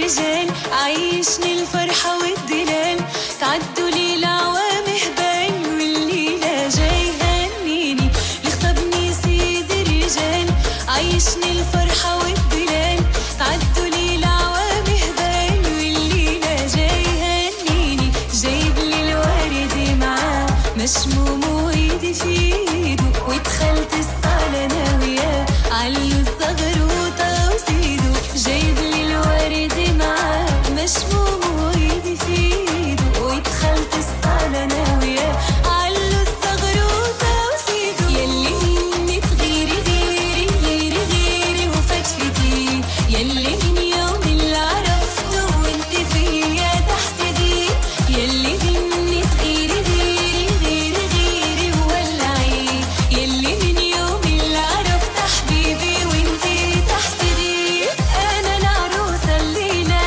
الرجال، عيشني الفرحة والدلال، تعدوا لي العوام هبال، والليلة جاي هنيني يخطبني سيد الرجال، عيشني الفرحة والدلال، تعدوا لي العوام هبال، والليلة جاي هنيني، جايب لي الورد معاه مشموم وايدي في ايده، ودخلت الصالة انا وياه علو الزغروطة وزيدو، جايب لي الورد معاه مشموم وايدي في ايده، ودخلت الصالة انا وياه علو الزغروطة وزيدو، يلي مني تغيري غيري غيري غيري وفتفتي، يلي من يوم اللي عرفته وانت فيا تحسدي، يلي مني تغيري غيري غيري غيري وولعي، يلي من يوم اللي عرفت حبيبي وانت تحسدي، انا العروسة الليلة،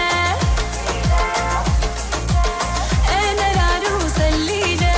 انا العروسة الليلة.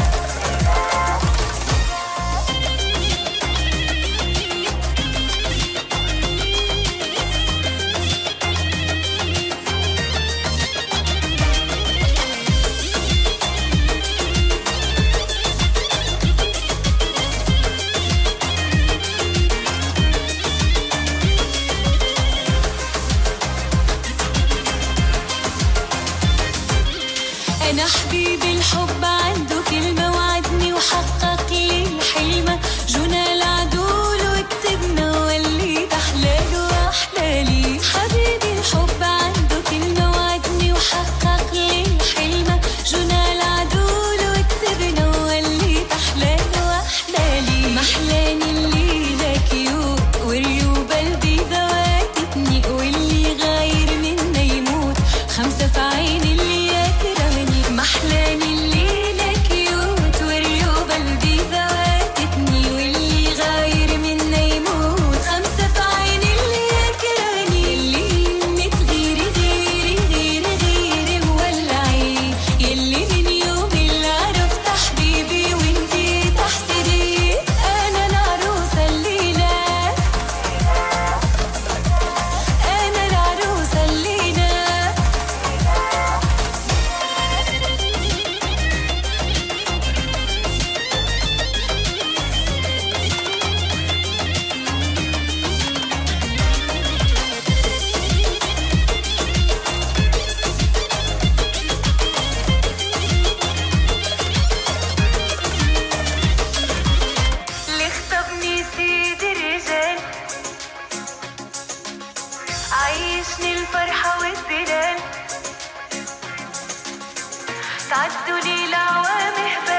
أنا حبيبي الحب عنده كلمة، وعدني وحقق لي الحلمة، جونا العدول وكتبنا واللي تحلاله وأحلالي، حبيبي الحب عنده كلمة، وعدني وحقق لي الحلمة، جونا العدول وكتبنا واللي تحلاله وأحلالي، محلاني الليلة كيوت وريوب قلبي ذواتتني، واللي غاير منا يموت، خمسة في عين اللي يكرهني، محلاني الليلة كيوت وريوب قلبي ذواتتني، واللي غاير منا يموت، خمسة في عين اللي يكرهني، يلي مني تغيري غيري غيري غيري وولعي، يلي من يوم اللي عرفت حبيبي وانتي تحسدي، انا العروسة الليلة، انا العروسة الليلة. اللي خطبني سيد الرجال، عيشني الفرحة والدلال، تعدوا لي العوام هبال.